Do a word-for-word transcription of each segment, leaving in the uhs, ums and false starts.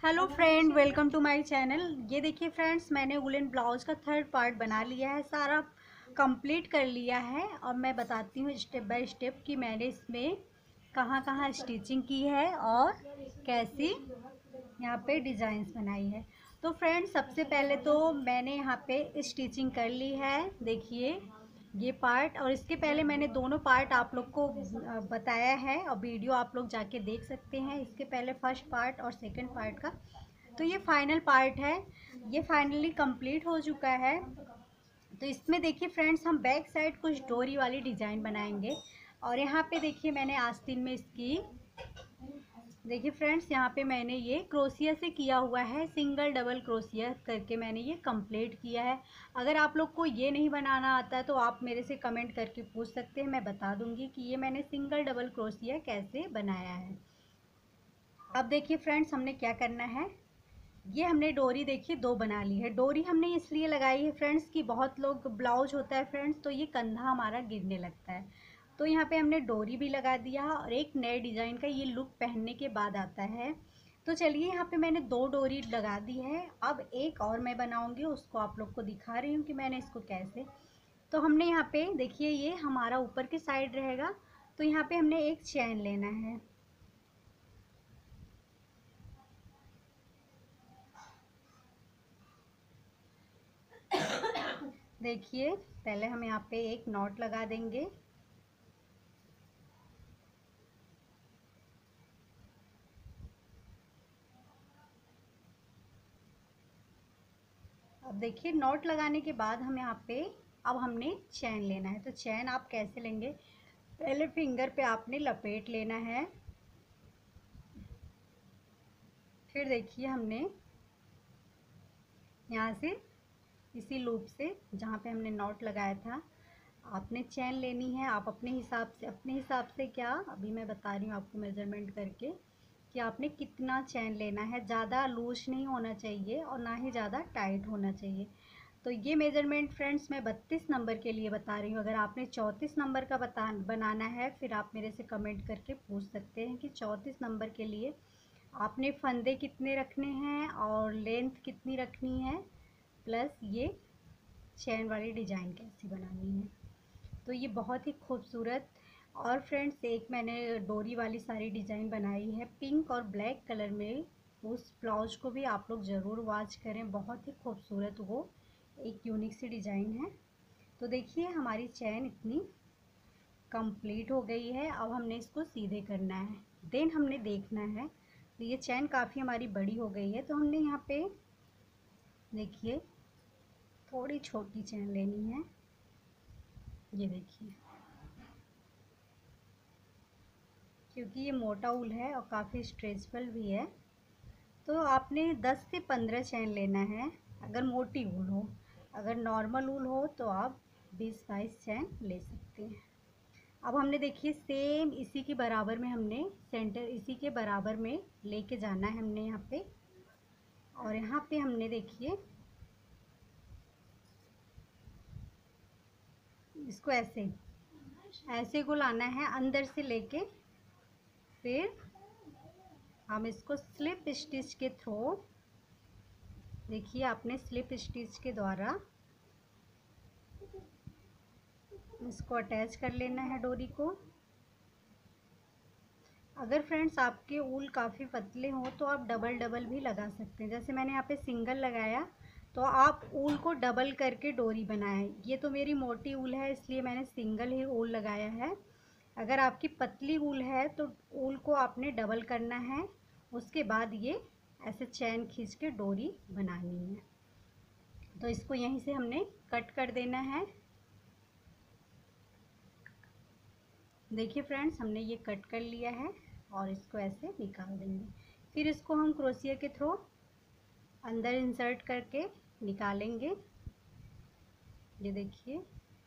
Hello friend, welcome to my channel. ये देखिए friends, मैंने वुलन ब्लाउज का थर्ड पार्ट बना लिया है, सारा कंप्लीट कर लिया है। और मैं बताती हूँ स्टेप बाय स्टेप कि मैंने इसमें कहाँ कहाँ स्टिचिंग की है और कैसी यहाँ पे डिज़ाइंस बनाई है। तो फ्रेंड्स, सबसे पहले तो मैंने यहाँ पे स्टिचिंग कर ली है। देखिए ये पार्ट, और इसके पहले मैंने दोनों पार्ट आप लोग को बताया है और वीडियो आप लोग जाके देख सकते हैं। इसके पहले फर्स्ट पार्ट और सेकंड पार्ट का। तो ये फाइनल पार्ट है, ये फाइनली कंप्लीट हो चुका है। तो इसमें देखिए फ्रेंड्स, हम बैक साइड कुछ डोरी वाली डिज़ाइन बनाएंगे। और यहाँ पे देखिए मैंने आस्तीन में इसकी, देखिए फ्रेंड्स, यहाँ पे मैंने ये क्रोशिया से किया हुआ है, सिंगल डबल क्रोशिया करके मैंने ये कंप्लीट किया है। अगर आप लोग को ये नहीं बनाना आता है तो आप मेरे से कमेंट करके पूछ सकते हैं, मैं बता दूंगी कि ये मैंने सिंगल डबल क्रोशिया कैसे बनाया है। अब देखिए फ्रेंड्स, हमने क्या करना है, ये हमने डोरी देखिए दो बना ली है। डोरी हमने इसलिए लगाई है फ्रेंड्स कि बहुत लोग ब्लाउज होता है फ्रेंड्स तो ये कंधा हमारा गिरने लगता है। तो यहाँ पे हमने डोरी भी लगा दिया और एक नए डिज़ाइन का ये लुक पहनने के बाद आता है। तो चलिए, यहाँ पे मैंने दो डोरी लगा दी है। अब एक और मैं बनाऊंगी, उसको आप लोग को दिखा रही हूँ कि मैंने इसको कैसे। तो हमने यहाँ पे देखिए, ये हमारा ऊपर की साइड रहेगा। तो यहाँ पे हमने एक चैन लेना है। देखिए, पहले हम यहाँ पे एक नॉट लगा देंगे। अब देखिए, नॉट लगाने के बाद हम यहाँ पे, अब हमने चैन लेना है। तो चैन आप कैसे लेंगे, पहले फिंगर पे आपने लपेट लेना है। फिर देखिए, हमने यहाँ से इसी लूप से जहाँ पे हमने नॉट लगाया था, आपने चैन लेनी है। आप अपने हिसाब से, अपने हिसाब से क्या, अभी मैं बता रही हूँ आपको मेजरमेंट करके कि आपने कितना चैन लेना है। ज़्यादा लूज नहीं होना चाहिए और ना ही ज़्यादा टाइट होना चाहिए। तो ये मेजरमेंट फ्रेंड्स मैं बत्तीस नंबर के लिए बता रही हूँ। अगर आपने चौंतीस नंबर का बता बनाना है, फिर आप मेरे से कमेंट करके पूछ सकते हैं कि चौंतीस नंबर के लिए आपने फंदे कितने रखने हैं और लेंथ कितनी रखनी है, प्लस ये चैन वाली डिज़ाइन कैसी बनानी है। तो ये बहुत ही खूबसूरत। और फ्रेंड्स, एक मैंने डोरी वाली सारी डिज़ाइन बनाई है पिंक और ब्लैक कलर में। उस ब्लाउज को भी आप लोग ज़रूर वॉच करें, बहुत ही खूबसूरत वो एक यूनिक सी डिज़ाइन है। तो देखिए, हमारी चैन इतनी कंप्लीट हो गई है। अब हमने इसको सीधे करना है, देन हमने देखना है। तो ये चैन काफ़ी हमारी बड़ी हो गई है, तो हमने यहाँ पे देखिए थोड़ी छोटी चैन लेनी है। ये देखिए, क्योंकि ये मोटा ऊल है और काफ़ी स्ट्रेचबल भी है, तो आपने दस से पंद्रह चैन लेना है अगर मोटी ऊल हो। अगर नॉर्मल ऊल हो तो आप बीस बाईस चैन ले सकते हैं। अब हमने देखिए सेम इसी के बराबर में, हमने सेंटर इसी के बराबर में लेके जाना है हमने यहाँ पे। और यहाँ पे हमने देखिए इसको ऐसे ऐसे को लाना है अंदर से लेके, फिर हम इसको स्लिप स्टिच के थ्रू, देखिए आपने स्लिप स्टिच के द्वारा इसको अटैच कर लेना है डोरी को। अगर फ्रेंड्स आपके ऊल काफ़ी पतले हों तो आप डबल डबल भी लगा सकते हैं। जैसे मैंने यहाँ पे सिंगल लगाया, तो आप ऊल को डबल करके डोरी बनाए। ये तो मेरी मोटी ऊल है इसलिए मैंने सिंगल ही ऊल लगाया है। अगर आपकी पतली ऊल है तो ऊल को आपने डबल करना है, उसके बाद ये ऐसे चैन खींच के डोरी बनानी है। तो इसको यहीं से हमने कट कर देना है। देखिए फ्रेंड्स, हमने ये कट कर लिया है और इसको ऐसे निकाल देंगे। फिर इसको हम क्रोशिया के थ्रू अंदर इंसर्ट करके निकालेंगे। ये देखिए,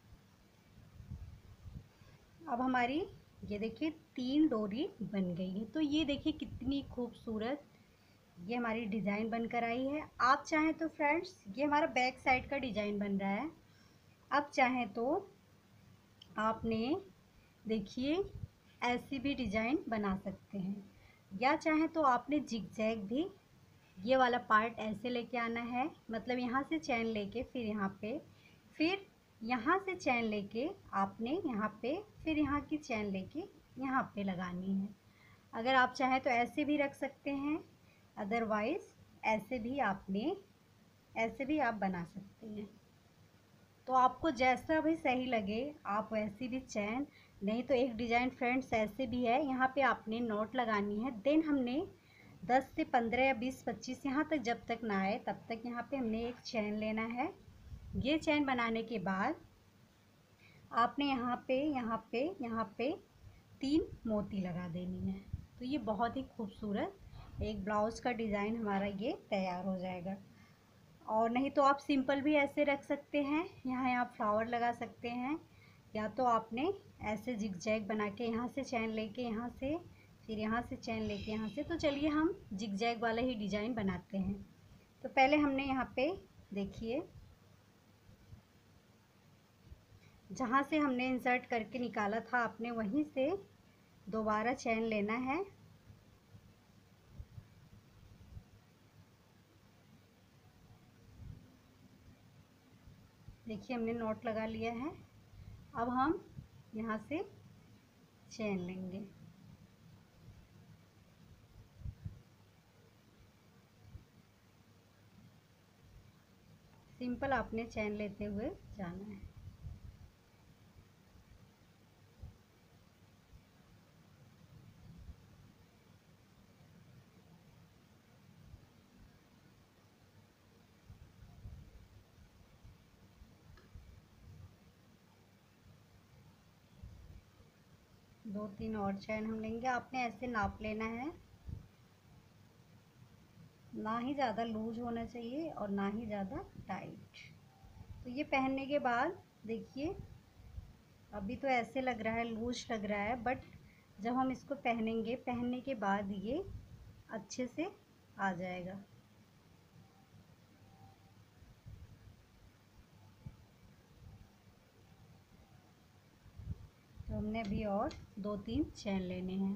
अब हमारी ये देखिए तीन डोरी बन गई है। तो ये देखिए कितनी खूबसूरत ये हमारी डिज़ाइन बनकर आई है। आप चाहें तो फ्रेंड्स, ये हमारा बैक साइड का डिज़ाइन बन रहा है। अब चाहें तो आपने देखिए ऐसी भी डिज़ाइन बना सकते हैं, या चाहे तो आपने जिगजैग भी ये वाला पार्ट ऐसे लेके आना है, मतलब यहाँ से चैन लेके फिर यहाँ पे, फिर यहाँ से चैन लेके आपने यहाँ पे, फिर यहाँ की चैन लेके यहाँ पे लगानी है। अगर आप चाहें तो ऐसे भी रख सकते हैं, अदरवाइज़ ऐसे भी आपने ऐसे भी आप बना सकते हैं। तो आपको जैसा भी सही लगे आप वैसी भी चैन, नहीं तो एक डिज़ाइन फ्रेंड्स ऐसे भी है, यहाँ पे आपने नॉट लगानी है। देन हमने दस से पंद्रह या बीस पच्चीस यहाँ तक जब तक ना आए तब तक यहाँ पे हमने एक चैन लेना है। ये चैन बनाने के बाद आपने यहाँ पे यहाँ पे यहाँ पे तीन मोती लगा देनी है। तो ये बहुत ही खूबसूरत एक ब्लाउज़ का डिज़ाइन हमारा ये तैयार हो जाएगा। और नहीं तो आप सिंपल भी ऐसे रख सकते हैं, यहाँ आप फ्लावर लगा सकते हैं, या तो आपने ऐसे जिग जैग बना के यहाँ से चैन लेके यहाँ से, फिर यहाँ से चैन लेके यहाँ से। तो चलिए हम जिग जैग वाला ही डिज़ाइन बनाते हैं। तो पहले हमने यहाँ पे देखिए जहाँ से हमने इंसर्ट करके निकाला था आपने वहीं से दोबारा चैन लेना है। देखिए हमने नॉट लगा लिया है। अब हम यहाँ से चैन लेंगे। सिंपल आपने चैन लेते हुए जाना है। दो तीन और चैन हम लेंगे। आपने ऐसे नाप लेना है, ना ही ज़्यादा लूज होना चाहिए और ना ही ज़्यादा टाइट। तो ये पहनने के बाद देखिए अभी तो ऐसे लग रहा है, लूज लग रहा है, बट जब हम इसको पहनेंगे, पहनने के बाद ये अच्छे से आ जाएगा। तो हमने अभी और दो तीन चैन लेने हैं।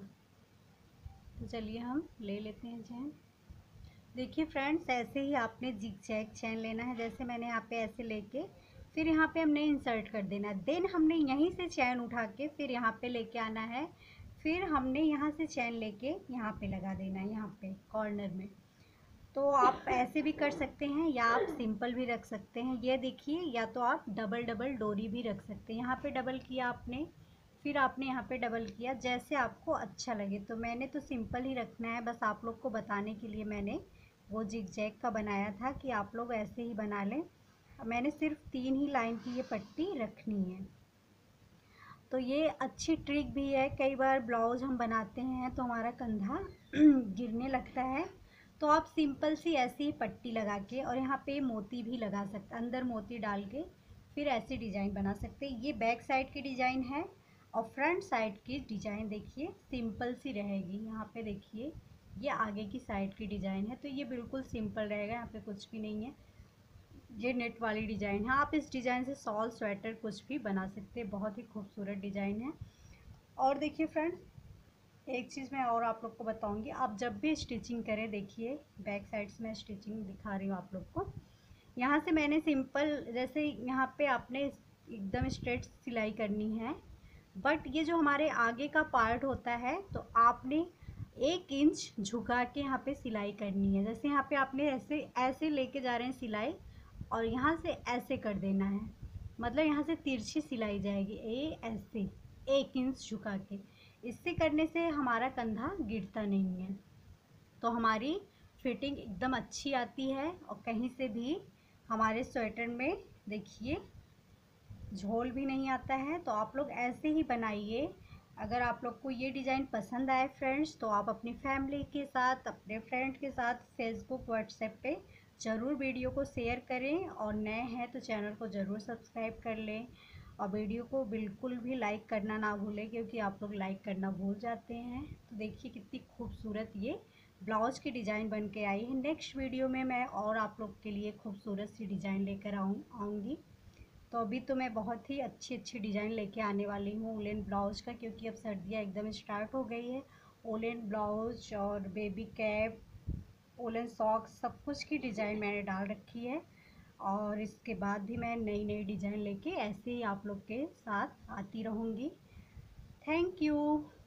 तो चलिए हम ले लेते हैं चैन। देखिए फ्रेंड्स ऐसे ही आपने जिग जैग चैन लेना है, जैसे मैंने यहाँ पे ऐसे लेके फिर यहाँ पे हमने इंसर्ट कर देना है। देन हमने यहीं से चैन उठा के फिर यहाँ पे लेके आना है, फिर हमने यहाँ से चैन लेके यहाँ पे लगा देना है, यहाँ पे कॉर्नर में। तो आप ऐसे भी कर सकते हैं या आप सिंपल भी रख सकते हैं। ये देखिए, या तो आप डबल डबल डोरी भी रख सकते हैं। यहाँ पे डबल किया आपने, फिर आपने यहाँ पे डबल किया, जैसे आपको अच्छा लगे। तो मैंने तो सिंपल ही रखना है, बस आप लोग को बताने के लिए मैंने वो जिग जैग का बनाया था कि आप लोग ऐसे ही बना लें। मैंने सिर्फ तीन ही लाइन की ये पट्टी रखनी है। तो ये अच्छी ट्रिक भी है। कई बार ब्लाउज हम बनाते हैं तो हमारा कंधा गिरने लगता है, तो आप सिंपल सी ऐसी पट्टी लगा के और यहाँ पे मोती भी लगा सकते, अंदर मोती डाल के फिर ऐसी डिज़ाइन बना सकते हैं। ये बैक साइड की डिज़ाइन है और फ्रंट साइड की डिज़ाइन देखिए सिंपल सी रहेगी। यहाँ पे देखिए ये आगे की साइड की डिज़ाइन है, तो ये बिल्कुल सिंपल रहेगा, यहाँ पे कुछ भी नहीं है। ये नेट वाली डिज़ाइन है। आप इस डिज़ाइन से शॉल, स्वेटर कुछ भी बना सकते हैं। बहुत ही खूबसूरत डिज़ाइन है। और देखिए फ्रेंड्स एक चीज़ मैं और आप लोग को बताऊंगी, आप जब भी स्टिचिंग करें, देखिए बैक साइड से मैं स्टिचिंग दिखा रही हूँ आप लोग को। यहाँ से मैंने सिंपल, जैसे यहाँ पे आपने एकदम स्ट्रेट सिलाई करनी है, बट ये जो हमारे आगे का पार्ट होता है तो आपने एक इंच झुका के यहाँ पे सिलाई करनी है। जैसे यहाँ पे आपने ऐसे ऐसे लेके जा रहे हैं सिलाई और यहाँ से ऐसे कर देना है, मतलब यहाँ से तिरछी सिलाई जाएगी, ए ऐसे एक इंच झुका के। इससे करने से हमारा कंधा गिरता नहीं है, तो हमारी फिटिंग एकदम अच्छी आती है और कहीं से भी हमारे स्वेटर में देखिए झोल भी नहीं आता है। तो आप लोग ऐसे ही बनाइए। अगर आप लोग को ये डिज़ाइन पसंद आए फ्रेंड्स, तो आप अपनी फैमिली के साथ, अपने फ्रेंड के साथ फेसबुक, व्हाट्सएप पे ज़रूर वीडियो को शेयर करें, और नए हैं तो चैनल को ज़रूर सब्सक्राइब कर लें, और वीडियो को बिल्कुल भी लाइक करना ना भूलें, क्योंकि आप लोग लाइक करना भूल जाते हैं। तो देखिए कितनी खूबसूरत ये ब्लाउज की डिज़ाइन बन के आई है। नेक्स्ट वीडियो में मैं और आप लोग के लिए खूबसूरत सी डिज़ाइन लेकर आऊँ आऊँगी। तो अभी तो मैं बहुत ही अच्छी अच्छी डिज़ाइन लेके आने वाली हूँ वुलन ब्लाउज का, क्योंकि अब सर्दियाँ एकदम स्टार्ट हो गई है। वुलन ब्लाउज और बेबी कैप वूलन सॉक्स सब कुछ की डिज़ाइन मैंने डाल रखी है। और इसके बाद भी मैं नई नई डिज़ाइन लेके ऐसे ही आप लोग के साथ आती रहूँगी। Thank you.